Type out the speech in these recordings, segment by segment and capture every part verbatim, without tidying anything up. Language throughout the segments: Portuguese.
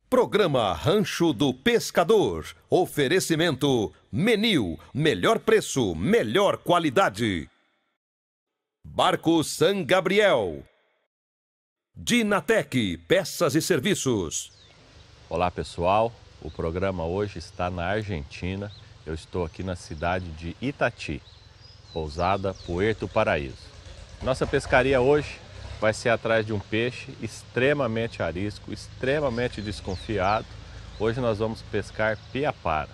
Programa Rancho do Pescador. Oferecimento Menil, melhor preço, melhor qualidade. Barco San Gabriel. Dinatec, peças e serviços. Olá pessoal, o programa hoje está na Argentina. Eu estou aqui na cidade de Itati, pousada Puerto Paraíso. Nossa pescaria hoje vai ser atrás de um peixe extremamente arisco, extremamente desconfiado. Hoje nós vamos pescar piapara.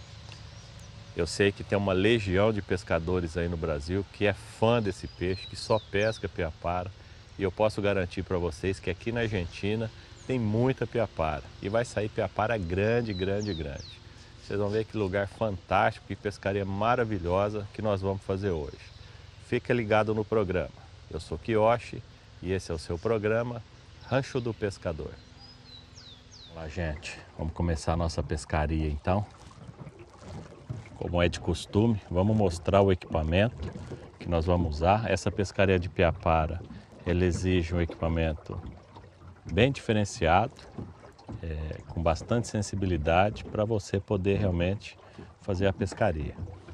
Eu sei que tem uma legião de pescadores aí no Brasil que é fã desse peixe, que só pesca piapara. E eu posso garantir para vocês que aqui na Argentina tem muita piapara. E vai sair piapara grande, grande, grande. Vocês vão ver que lugar fantástico, que pescaria maravilhosa que nós vamos fazer hoje. Fica ligado no programa. Eu sou Kiyoshi e esse é o seu programa Rancho do Pescador. Olá, gente. Vamos começar a nossa pescaria então. Como é de costume, vamos mostrar o equipamento que nós vamos usar. Essa pescaria de piapara, ela exige um equipamento bem diferenciado, é, com bastante sensibilidade para você poder realmente fazer a pescaria.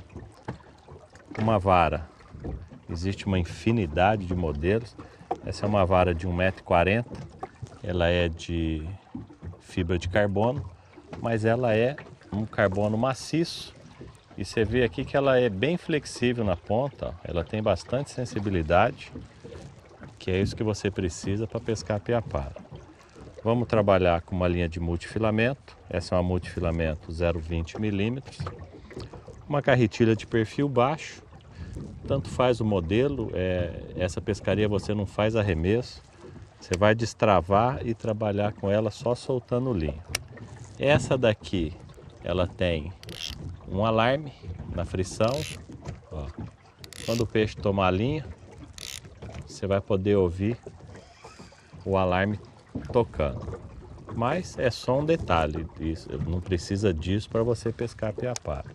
Uma vara, existe uma infinidade de modelos. Essa é uma vara de um metro e quarenta, ela é de fibra de carbono, mas ela é um carbono maciço. E você vê aqui que ela é bem flexível na ponta, ela tem bastante sensibilidade, que é isso que você precisa para pescar piapara. Vamos trabalhar com uma linha de multifilamento, essa é uma multifilamento zero vírgula vinte milímetros, uma carretilha de perfil baixo, tanto faz o modelo, é, essa pescaria você não faz arremesso, você vai destravar e trabalhar com ela só soltando linha. Essa daqui, ela tem um alarme na frição, ó. Quando o peixe tomar a linha, você vai poder ouvir o alarme tocando. Mas é só um detalhe, isso, não precisa disso para você pescar piapara.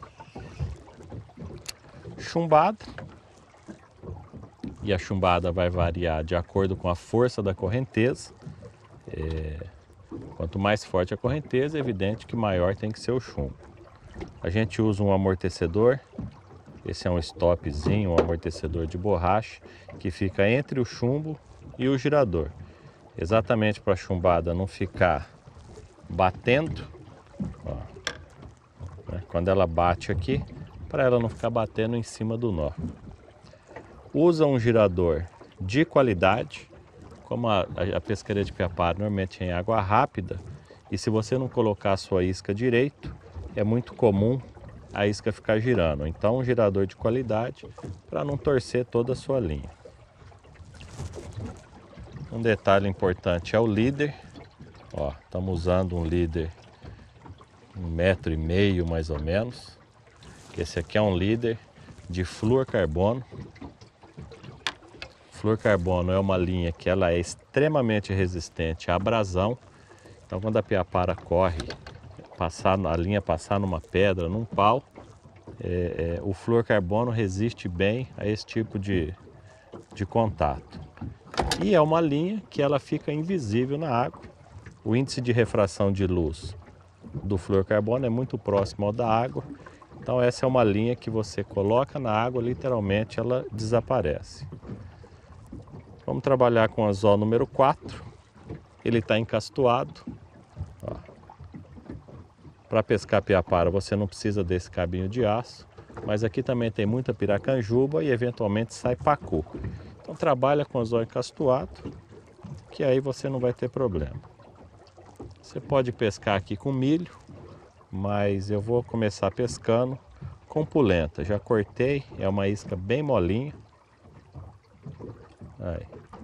Chumbada, e a chumbada vai variar de acordo com a força da correnteza. É, quanto mais forte a correnteza, é evidente que maior tem que ser o chumbo. A gente usa um amortecedor, esse é um stopzinho, um amortecedor de borracha, que fica entre o chumbo e o girador. Exatamente para a chumbada não ficar batendo, ó, né? Quando ela bate aqui, para ela não ficar batendo em cima do nó. Usa um girador de qualidade, como a, a pescaria de piapara normalmente é em água rápida, e se você não colocar a sua isca direito, é muito comum a isca ficar girando. Então um girador de qualidade para não torcer toda a sua linha. Um detalhe importante é o líder. Ó, estamos usando um líder um metro e meio mais ou menos. Esse aqui é um líder de fluorcarbono. Fluorcarbono é uma linha que ela é extremamente resistente à abrasão. Então quando a piapara corre, passar, a linha passar numa pedra, num pau, é, é, o fluorcarbono resiste bem a esse tipo de, de contato. E é uma linha que ela fica invisível na água. O índice de refração de luz do fluorcarbono é muito próximo ao da água. Então essa é uma linha que você coloca na água, literalmente ela desaparece. Vamos trabalhar com o anzol número quatro. Ele está encastoado. Para pescar piapara você não precisa desse cabinho de aço, mas aqui também tem muita piracanjuba e eventualmente sai pacu. Então trabalha com o anzol encastoado, que aí você não vai ter problema. Você pode pescar aqui com milho, mas eu vou começar pescando com polenta. Já cortei, é uma isca bem molinha. Aí.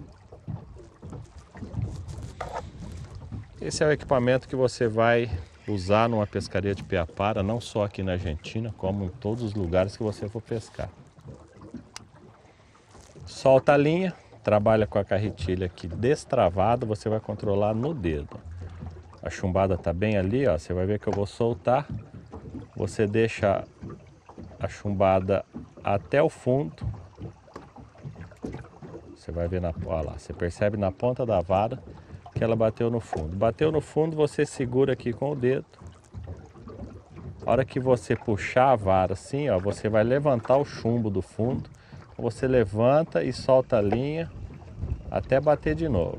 Esse é o equipamento que você vai usar numa pescaria de piapara, não só aqui na Argentina, como em todos os lugares que você for pescar. Solta a linha, trabalha com a carretilha aqui destravada, você vai controlar no dedo. A chumbada está bem ali, ó, você vai ver que eu vou soltar. Você deixa a chumbada até o fundo. Você vai ver, na, ó lá, você percebe na ponta da vara que ela bateu no fundo. Bateu no fundo, você segura aqui com o dedo. A hora que você puxar a vara assim, ó, você vai levantar o chumbo do fundo. Você levanta e solta a linha até bater de novo.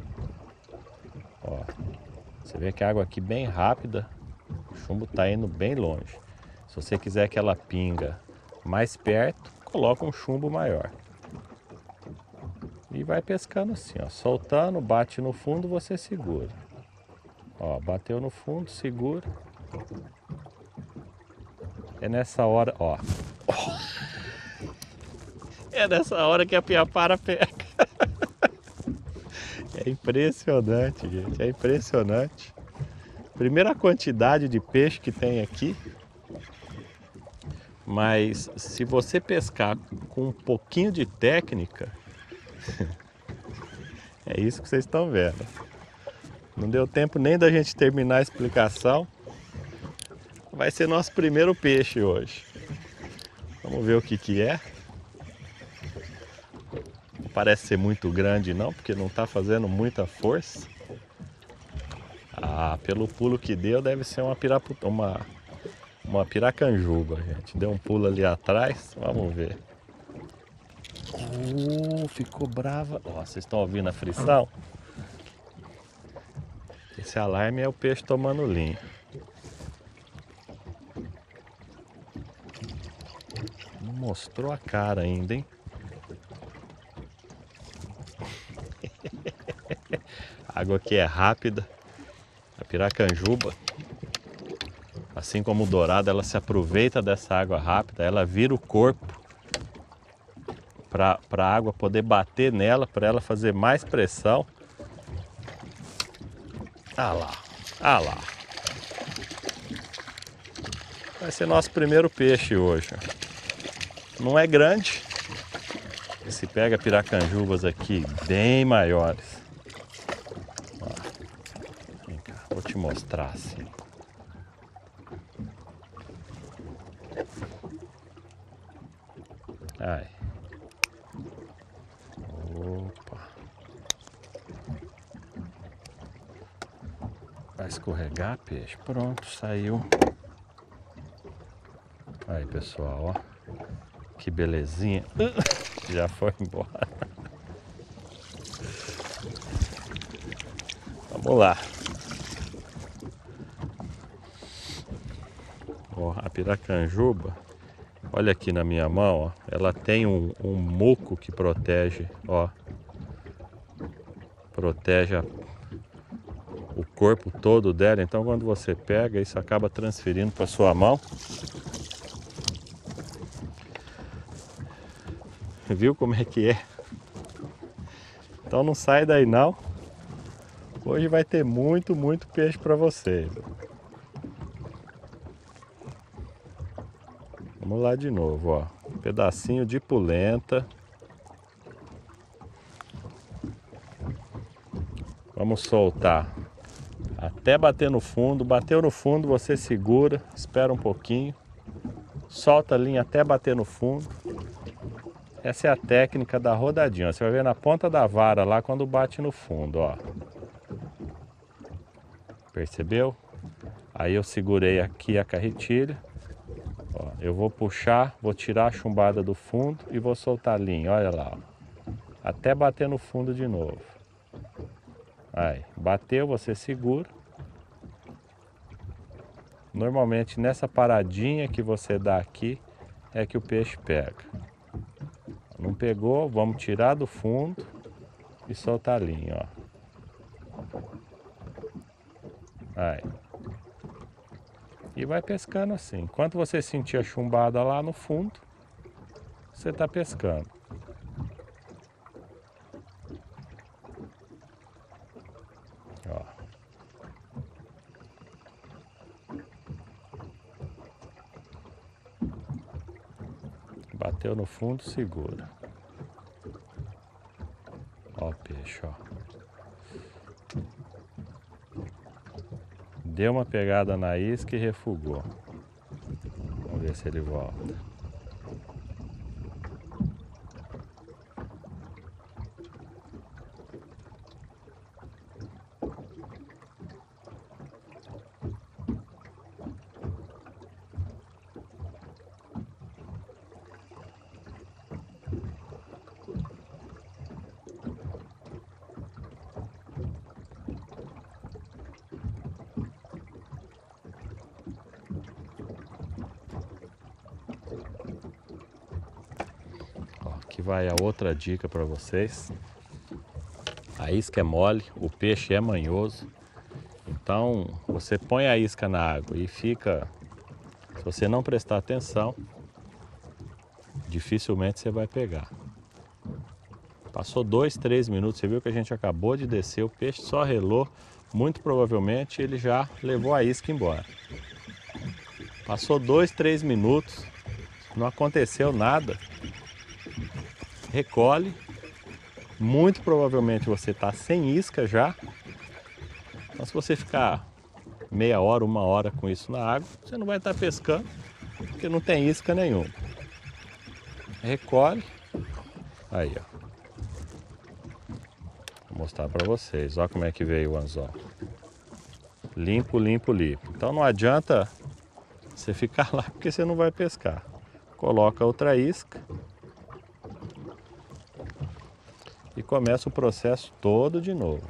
Ó, você vê que a água aqui bem rápida, o chumbo está indo bem longe. Se você quiser que ela pinga mais perto, coloca um chumbo maior. E vai pescando assim, ó, soltando, bate no fundo, você segura. Ó, bateu no fundo, segura. É nessa hora, ó. É nessa hora que a piapara pega. É impressionante, gente, é impressionante. Primeira quantidade de peixe que tem aqui. Mas se você pescar com um pouquinho de técnica, é isso que vocês estão vendo. Não deu tempo nem da gente terminar a explicação. Vai ser nosso primeiro peixe hoje. Vamos ver o que que é. Não parece ser muito grande não, porque não está fazendo muita força. Ah, pelo pulo que deu, deve ser uma piraputa, uma, uma piracanjuba, gente. Deu um pulo ali atrás, vamos ver. Uh, ficou brava. Ó, vocês estão ouvindo a frição? Esse alarme é o peixe tomando linha. Não mostrou a cara ainda, hein? A água aqui é rápida. A piracanjuba, assim como o dourado, ela se aproveita dessa água rápida, ela vira o corpo para a água poder bater nela, para ela fazer mais pressão. Ah lá, ah lá. Vai ser nosso primeiro peixe hoje. Não é grande. Se pega piracanjubas aqui bem maiores. Ó, vem cá, vou te mostrar assim. Ai. Opa. Vai escorregar, peixe. Pronto, saiu. Aí, pessoal, ó. Que belezinha. Já foi embora. Vamos lá. Ó, a piracanjuba, olha aqui na minha mão, ó, ela tem um, um muco que protege, ó. Protege a, o corpo todo dela. Então quando você pega, isso acaba transferindo para sua mão. Viu como é que é? Então não sai daí não. Hoje vai ter muito, muito peixe para vocês. Vamos lá de novo, ó. Um pedacinho de polenta. Vamos soltar até bater no fundo. Bateu no fundo, você segura, espera um pouquinho. Solta a linha até bater no fundo. Essa é a técnica da rodadinha. Você vai ver na ponta da vara lá quando bate no fundo, ó. Percebeu? Aí eu segurei aqui a carretilha. Ó, eu vou puxar, vou tirar a chumbada do fundo e vou soltar a linha. Olha lá, ó. Até bater no fundo de novo. Aí, bateu, você segura. Normalmente nessa paradinha que você dá aqui é que o peixe pega. Não pegou, vamos tirar do fundo e soltar a linha, ó. Aí. E vai pescando assim. Enquanto você sentir a chumbada lá no fundo, você está pescando. Ó. Bateu no fundo, segura. Ó o peixe, ó. Deu uma pegada na isca e refugou. Vamos ver se ele volta. Aqui vai a outra dica para vocês. A isca é mole, o peixe é manhoso. Então você põe a isca na água e fica, se você não prestar atenção, dificilmente você vai pegar. Passou dois, três minutos, você viu que a gente acabou de descer, o peixe só relou, muito provavelmente ele já levou a isca embora. Passou dois, três minutos, não aconteceu nada, recolhe, muito provavelmente você está sem isca já. Então se você ficar meia hora, uma hora com isso na água, você não vai estar pescando, porque não tem isca nenhuma. Recolhe, aí ó, vou mostrar para vocês, olha como é que veio o anzol. Limpo, limpo, limpo. Então não adianta você ficar lá porque você não vai pescar. Coloca outra isca e começa o processo todo de novo.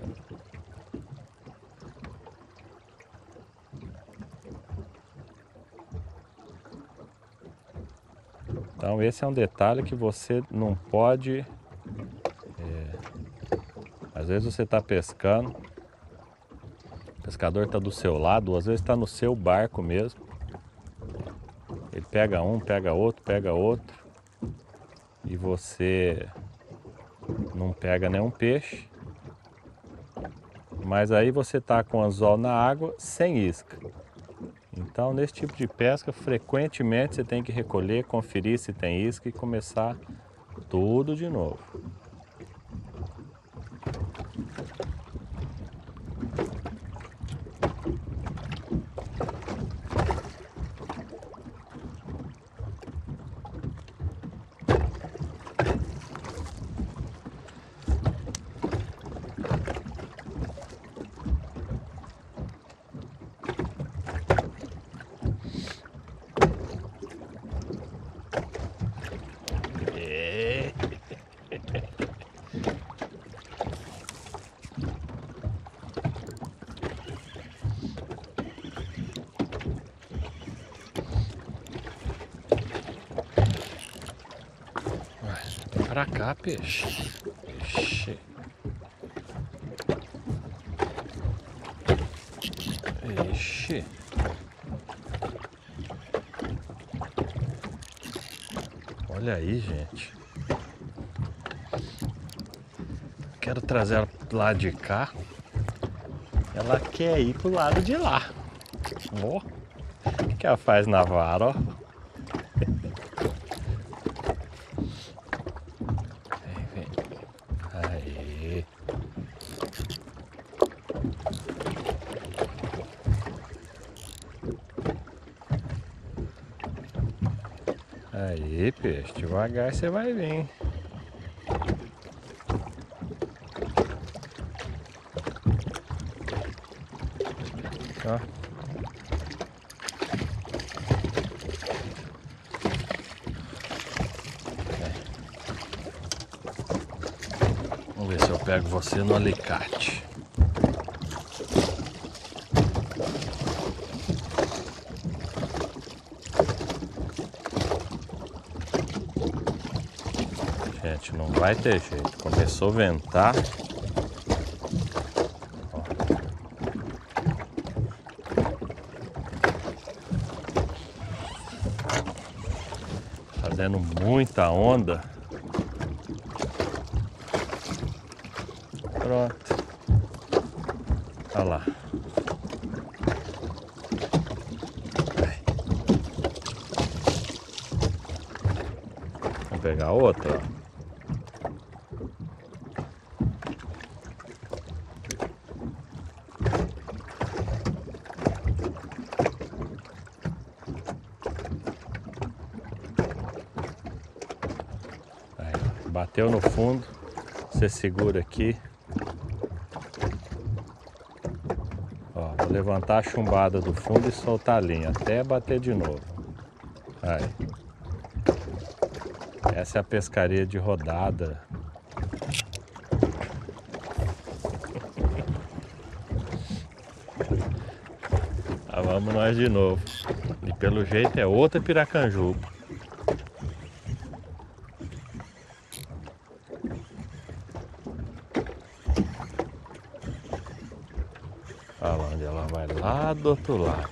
Então esse é um detalhe que você não pode... É, às vezes você está pescando, o pescador está do seu lado, ou às vezes está no seu barco mesmo. Ele pega um, pega outro, pega outro, e você não pega nenhum peixe, mas aí você está com o anzol na água sem isca. Então nesse tipo de pesca frequentemente você tem que recolher, conferir se tem isca e começar tudo de novo. Pra cá, peixe. Ixi. Ixi. Olha aí, gente. Quero trazer ela pro lado de cá. Ela quer ir pro lado de lá. Ó. O que ela faz na vara, ó? Aí. Aí, peixe, devagar você vai vir. Ó. Vamos ver se eu pego você no alicate. Gente, não vai ter jeito. Começou a ventar. Ó. Fazendo muita onda. Pronto. Olha lá. Vai. Vamos pegar outra, ó. Bateu no fundo, você segura aqui. Ó, vou levantar a chumbada do fundo e soltar a linha até bater de novo. Aí. Essa é a pescaria de rodada. Lá vamos nós de novo. E pelo jeito é outra piracanjuba. vai lá do outro lado.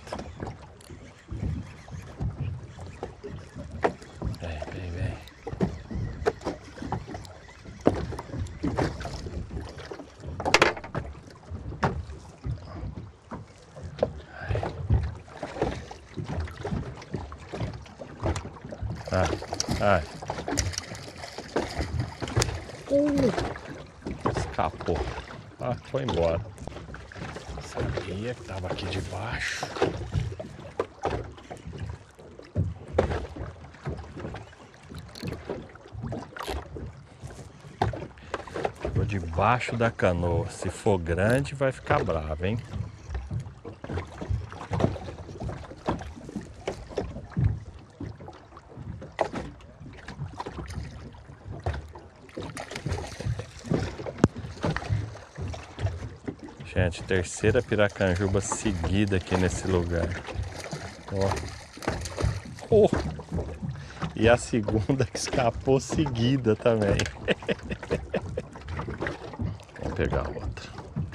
Vem, vem, vem. Ai, ai. Uh, escapou. Ah, foi embora. Sabia que tava aqui debaixo. Ficou debaixo da canoa. Se for grande, vai ficar bravo, hein? Gente, terceira piracanjuba seguida aqui nesse lugar. Ó. Oh. E a segunda que escapou seguida também. Vamos pegar outra.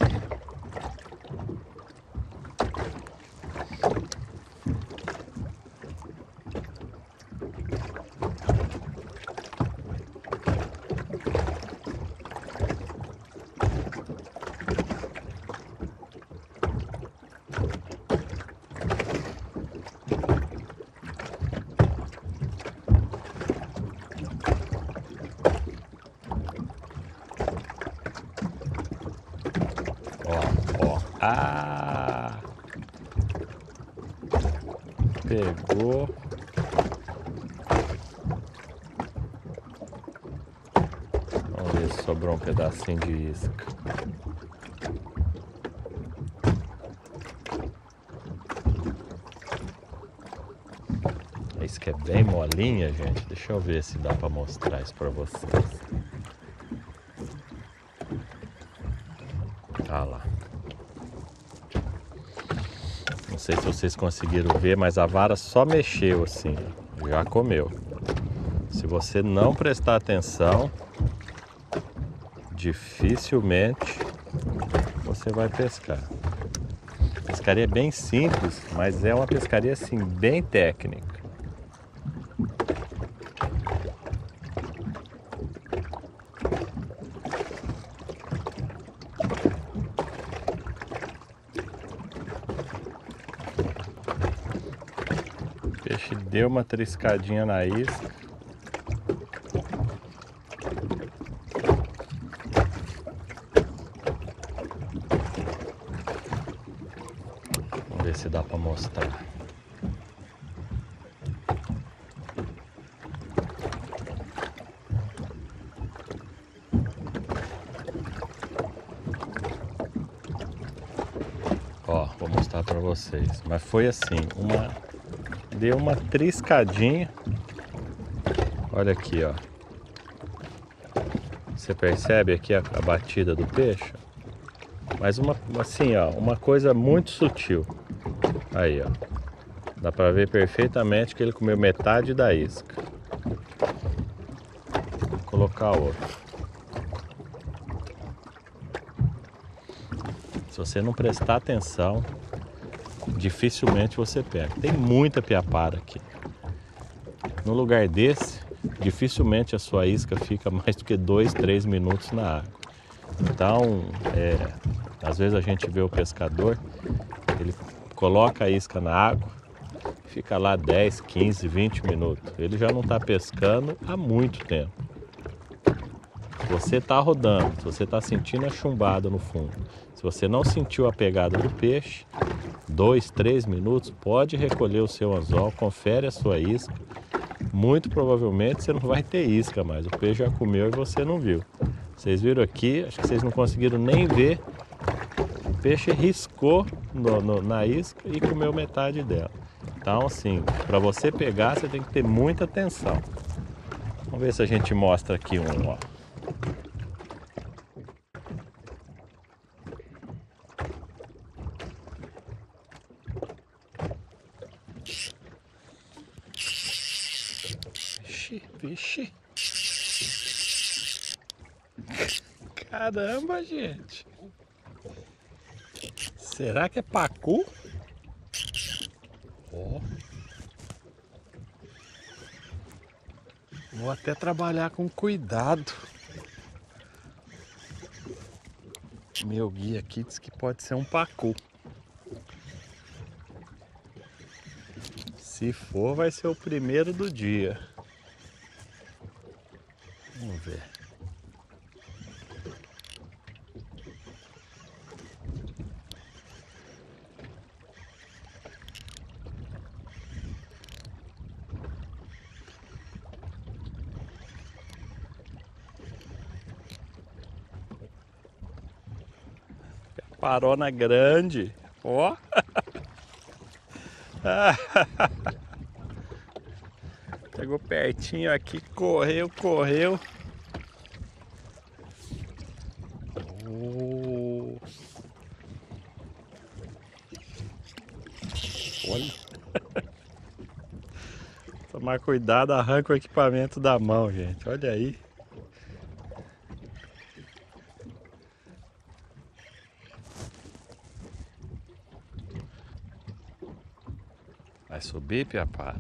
Ah! Pegou. Vamos ver se sobrou um pedacinho de isca. A isca é bem molinha, gente. Deixa eu ver se dá para mostrar isso para vocês. Tá lá. Não sei se vocês conseguiram ver, mas a vara só mexeu assim, já comeu. Se você não prestar atenção, dificilmente você vai pescar. A pescaria é bem simples, mas é uma pescaria assim bem técnica. O peixe deu uma triscadinha na isca. Vamos ver se dá para mostrar. Ó, vou mostrar para vocês. Mas foi assim, uma deu uma triscadinha. Olha aqui, ó. Você percebe aqui a, a batida do peixe? Mas uma assim, ó, uma coisa muito sutil. Aí, ó. Dá para ver perfeitamente que ele comeu metade da isca. Vou colocar outro. Se você não prestar atenção, dificilmente você pega. Tem muita piapara aqui. No lugar desse, dificilmente a sua isca fica mais do que dois, três minutos na água. Então, é, às vezes a gente vê o pescador, ele coloca a isca na água, fica lá dez, quinze, vinte minutos. Ele já não está pescando há muito tempo. Se você está rodando, se você está sentindo a chumbada no fundo, se você não sentiu a pegada do peixe, dois, três minutos, pode recolher o seu anzol, confere a sua isca. Muito provavelmente você não vai ter isca mais, o peixe já comeu e você não viu. Vocês viram aqui, acho que vocês não conseguiram nem ver, o peixe riscou no, no, na isca e comeu metade dela. Então assim, para você pegar você tem que ter muita atenção. Vamos ver se a gente mostra aqui um, ó. Vixe. Caramba, gente. Será que é pacu pacu. Ó. Vou até trabalhar com cuidado. Meu guia aqui diz que pode ser um pacu. Se for, vai ser o primeiro do dia. Vamos ver. Parona grande. Ó. Chegou pertinho aqui, correu, correu. Oh. Olha. Tomar cuidado, arranca o equipamento da mão, gente. Olha aí. Vai subir, Piapara?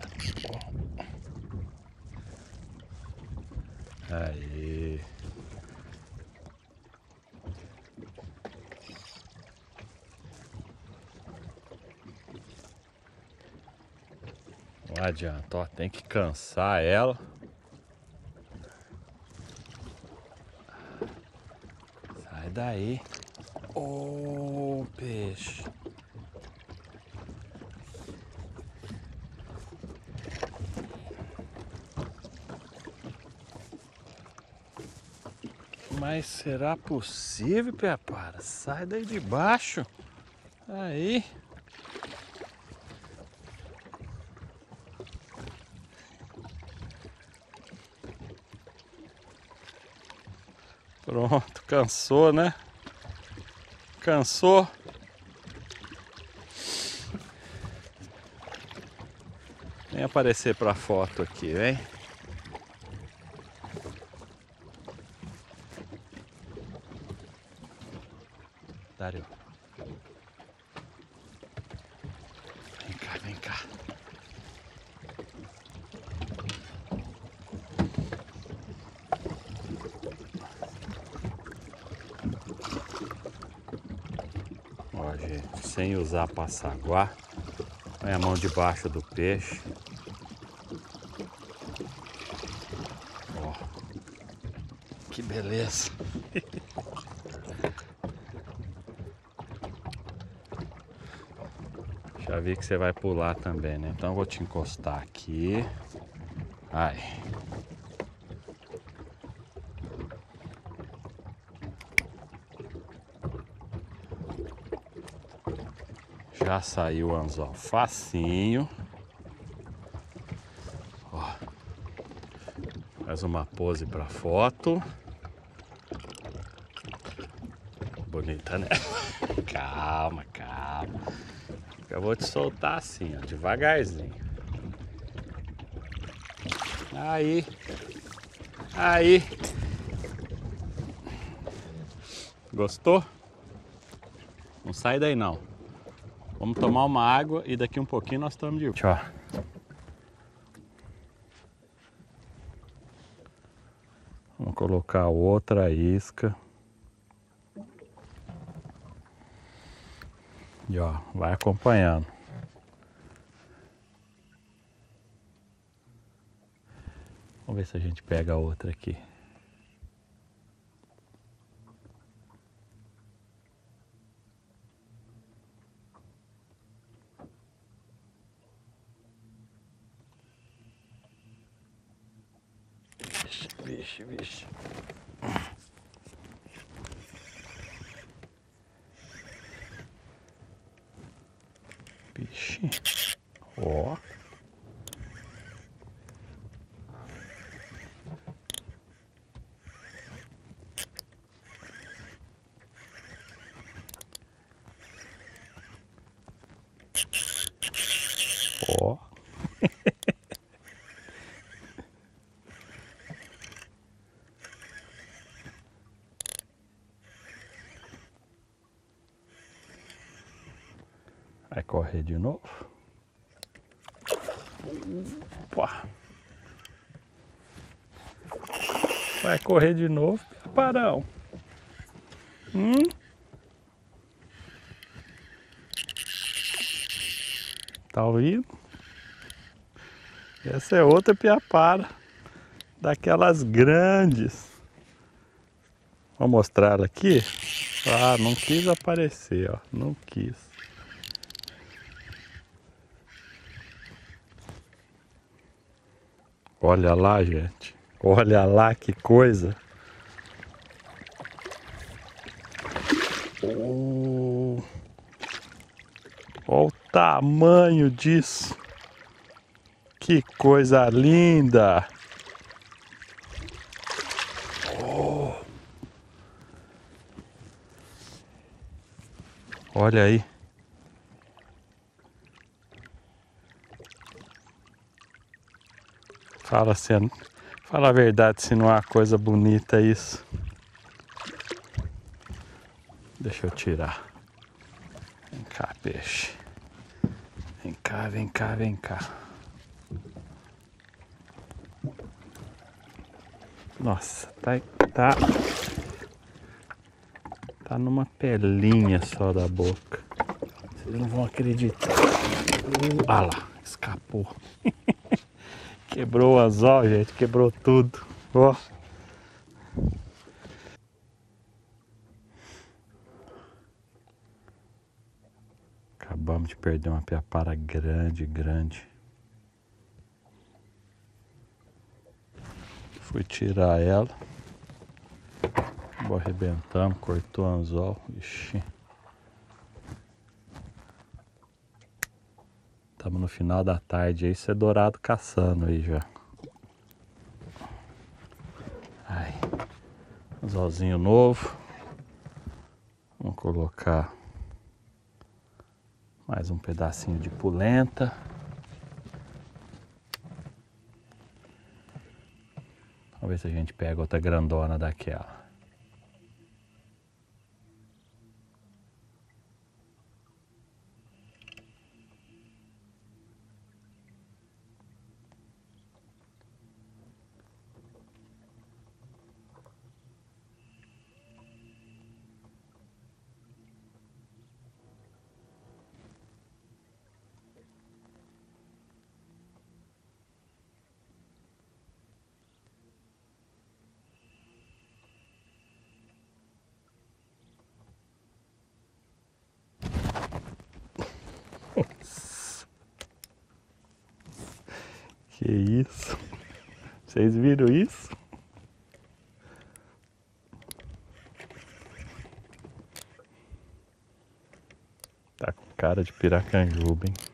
Aí. Não adianta, ó, tem que cansar ela. Sai daí. Ô, peixe. Mas será possível, Piapara? Sai daí de baixo. Aí. Pronto, cansou, né? Cansou. Vem aparecer pra foto aqui, vem. Dário. Vem cá, vem cá. Ó, gente, sem usar passaguá. Põe a mão debaixo do peixe. Ó. Que beleza. Já vi que você vai pular também, né? Então eu vou te encostar aqui. Ai. Já saiu o anzol facinho. Ó. Mais uma pose para foto. Bonita, né? Calma, calma. Eu vou te soltar assim, ó, devagarzinho. Aí. Aí. Gostou? Não sai daí não. Vamos tomar uma água e daqui um pouquinho nós estamos de volta. Tchau. Vamos colocar outra isca. E ó, vai acompanhando. Vamos ver se a gente pega a outra aqui. Vixe, vixe, vixe. Vixe. Ó. Ó. Vai correr de novo? Opa. Vai correr de novo, Piaparão? Hum? Tá ouvindo? Essa é outra piapara, daquelas grandes. Vou mostrar ela aqui. Ah, não quis aparecer, ó, não quis. Olha lá, gente. Olha lá que coisa. Oh. Olha o tamanho disso. Que coisa linda. Oh. Olha aí. Fala, se, fala a verdade, se não é uma coisa bonita isso. Deixa eu tirar. Vem cá, peixe. Vem cá, vem cá, vem cá. Nossa, tá, tá, tá numa pelinha só da boca. Vocês não vão acreditar. Uh, ah lá, escapou. Quebrou o anzol, gente, quebrou tudo. Ó. Acabamos de perder uma piapara grande, grande. Fui tirar ela. Acabou arrebentando, cortou o anzol. Ixi. Estamos no final da tarde aí, isso é dourado caçando aí já. Aí, anzolzinho novo. Vamos colocar mais um pedacinho de polenta. Vamos ver se a gente pega outra grandona daquela. Que isso? Vocês viram isso? Tá com cara de piracanjuba, hein?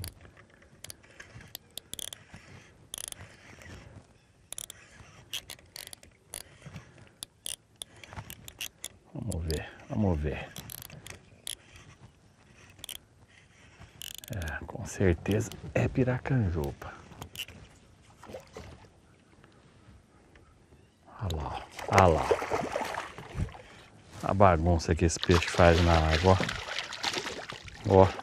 Vamos ver, vamos ver. É, com certeza é piracanjuba. Olha lá, olha lá. A bagunça que esse peixe faz na água, ó. Ó.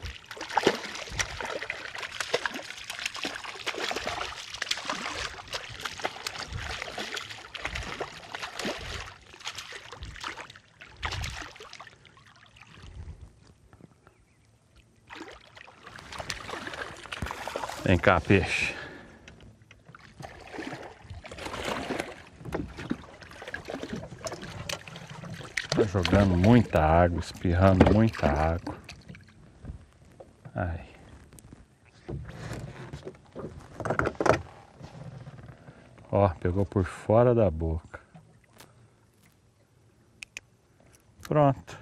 Vem cá, peixe. Tá jogando muita água, espirrando muita água. Ai. Ó, pegou por fora da boca. Pronto.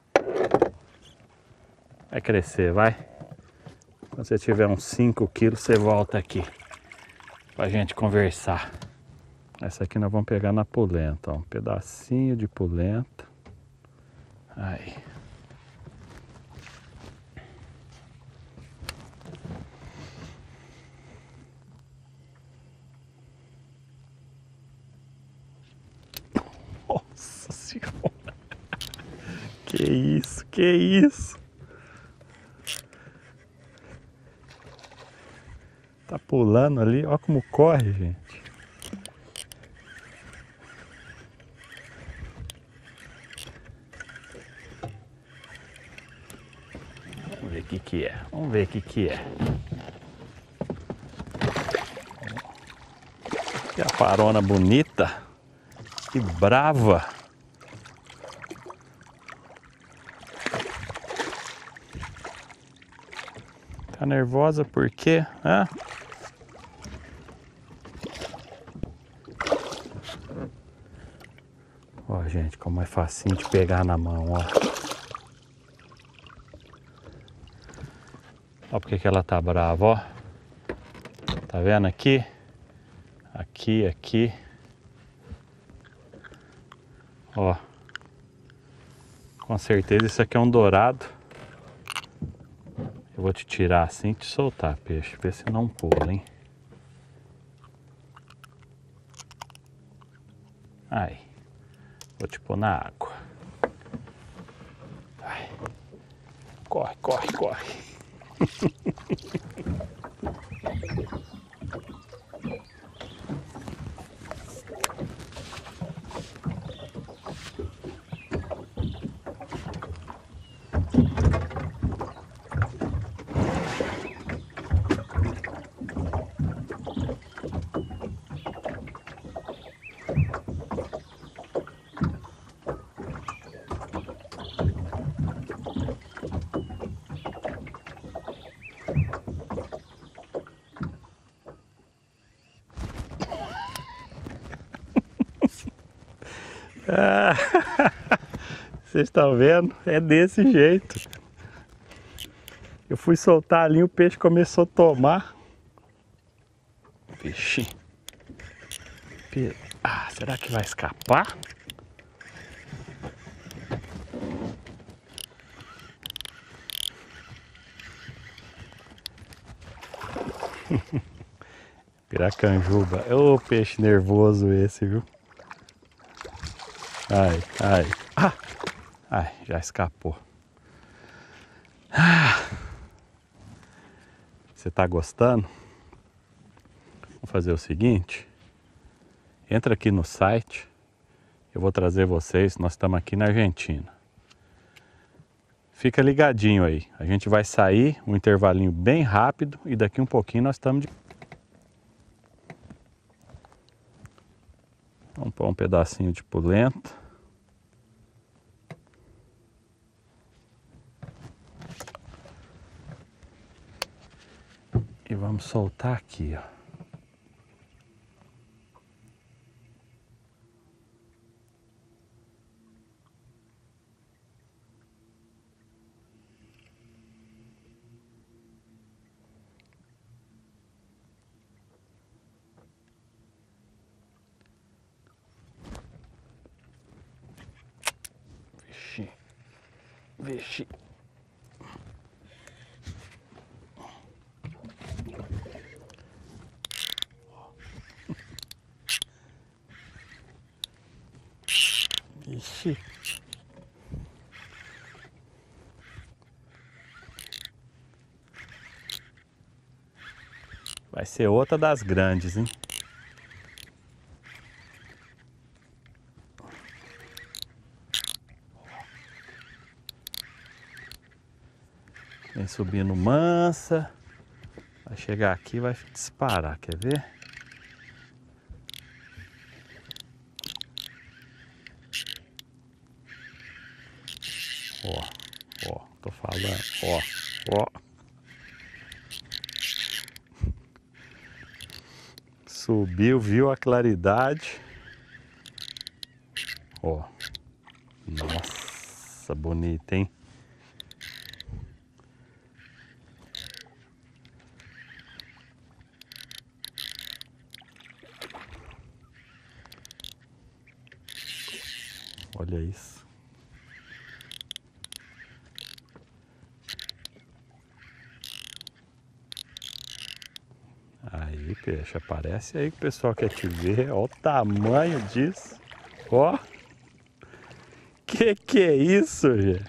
Vai crescer, vai. Quando você tiver uns cinco quilos, você volta aqui pra gente conversar. Essa aqui nós vamos pegar na polenta, ó. Um pedacinho de polenta. Aí. Nossa Senhora. Que isso, que isso. Tá pulando ali, olha como corre, gente. Vamos ver o que que é, vamos ver o que que é. Que aparona bonita, que brava. Tá nervosa por quê? Hã? Ó, gente, como é facinho de pegar na mão, ó. Ó porque que ela tá brava, ó. Tá vendo aqui? Aqui, aqui. Ó. Com certeza isso aqui é um dourado. Eu vou te tirar assim e te soltar, peixe. Vê se não pula, hein? Aí. Vou te pôr na água. Vai. Corre, corre, corre. Ah, vocês estão vendo? É desse jeito. Eu fui soltar ali, o peixe começou a tomar. Peixe. Pe... Ah, será que vai escapar? Piracanjuba. Ô, oh, peixe nervoso esse, viu? Ai, ai. Ah! Ai, já escapou. Ah. Você tá gostando? Vamos fazer o seguinte. Entra aqui no site. Eu vou trazer vocês. Nós estamos aqui na Argentina. Fica ligadinho aí. A gente vai sair um intervalinho bem rápido e daqui um pouquinho nós estamos de... Vamos pôr um pedacinho de polenta. E vamos soltar aqui, ó. Vixe. Vixe. Ixi. Vai ser outra das grandes, hein? Vem subindo mansa. Vai chegar aqui e vai disparar, quer ver? Ó, ó, tô falando, ó, ó. Subiu, viu a claridade. Ó. Nossa, bonita, hein? Olha isso. Aí, peixe, aparece aí que o pessoal quer te ver. Olha o tamanho disso. Ó. Que que é isso, gente?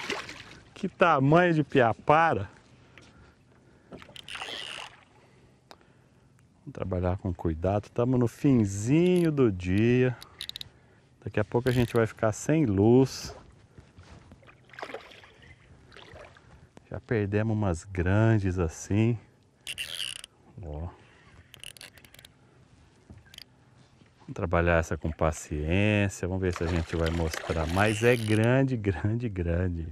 Que tamanho de piapara. Trabalhar com cuidado. Estamos no finzinho do dia. Daqui a pouco a gente vai ficar sem luz. Já perdemos umas grandes assim. Ó. Vamos trabalhar essa com paciência. Vamos ver se a gente vai mostrar. Mas é grande, grande, grande.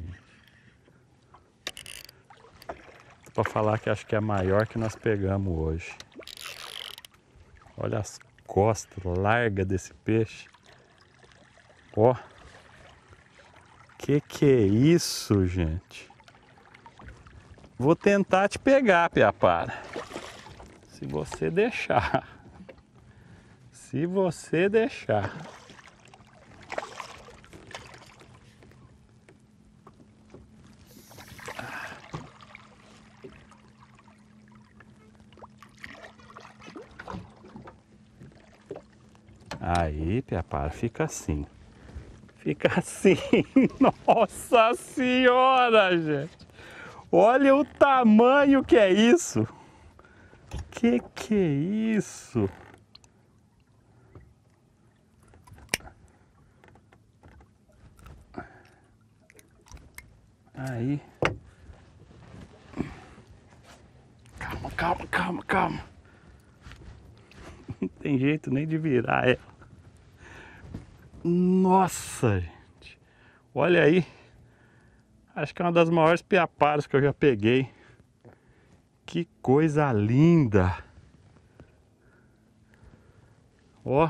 Para falar que acho que é a maior que nós pegamos hoje. Olha as costas largas desse peixe. Ó. Que que é isso, gente? Vou tentar te pegar, Piapara. Se você deixar. Se você deixar. Aí, Piapara, fica assim. Fica assim. Nossa Senhora, gente. Olha o tamanho que é isso. Que que é isso? Aí. Calma, calma, calma, calma. Não tem jeito nem de virar ela. Nossa, gente. Olha aí. Acho que é uma das maiores piaparas que eu já peguei. Que coisa linda. Ó.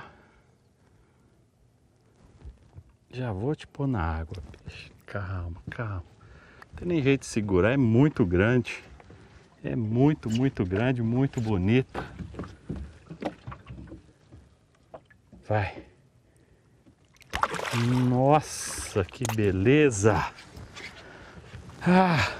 Já vou te pôr na água, peixe. Calma, calma. Não tem nem jeito de segurar. É muito grande. É muito, muito grande. Muito bonito. Vai. Nossa, que beleza! Ah.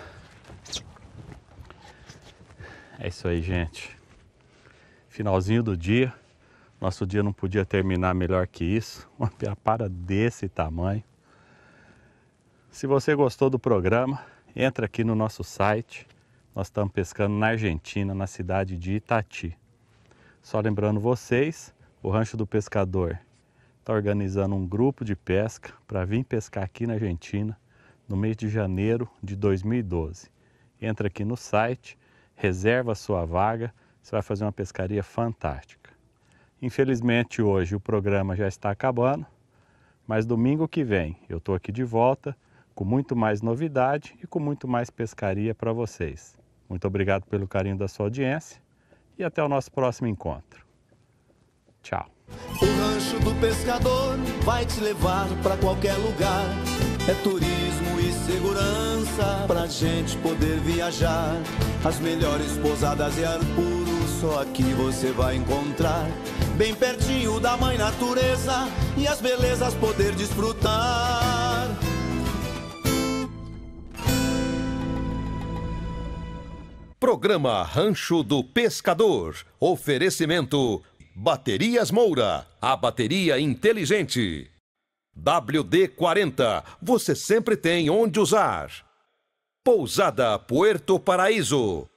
É isso aí, gente. Finalzinho do dia. Nosso dia não podia terminar melhor que isso. Uma piapara desse tamanho. Se você gostou do programa, entra aqui no nosso site. Nós estamos pescando na Argentina, na cidade de Itati. Só lembrando vocês, o Rancho do Pescador está organizando um grupo de pesca para vir pescar aqui na Argentina no mês de janeiro de dois mil e doze. Entra aqui no site, reserva a sua vaga, você vai fazer uma pescaria fantástica. Infelizmente hoje o programa já está acabando, mas domingo que vem eu estou aqui de volta com muito mais novidade e com muito mais pescaria para vocês. Muito obrigado pelo carinho da sua audiência e até o nosso próximo encontro. Tchau. O Rancho do Pescador vai te levar pra qualquer lugar. É turismo e segurança pra gente poder viajar. As melhores pousadas e ar puro só aqui você vai encontrar. Bem pertinho da mãe natureza e as belezas poder desfrutar. Programa Rancho do Pescador. Oferecimento Baterias Moura, a bateria inteligente. W D quarenta, você sempre tem onde usar. Pousada Puerto Paraíso.